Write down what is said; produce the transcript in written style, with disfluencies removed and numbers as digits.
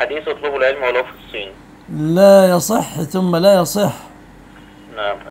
الحديث اطلبوا العلم ولو في الصين. لا يصح ثم لا يصح. نعم.